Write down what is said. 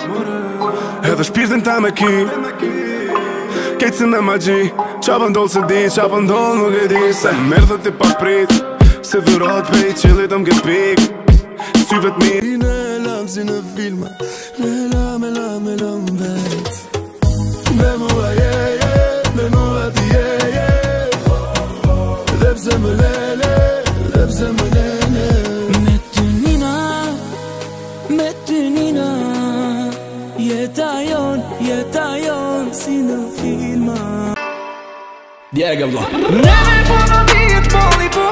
Edhe shpirtin ta me ki Kejtë si me magji Qa pëndoll se di, qa pëndoll nuk e di Se mërë dhe ti pa prit Se dhurat pej qëllit om get pik Syvet mi Në lam si në filma Në lam vet Me mua me mua ti Dhe pse më lele, dhe pse më lele Me ty nina Jeta jon si në filma Djega vla Neve po në dijet moli po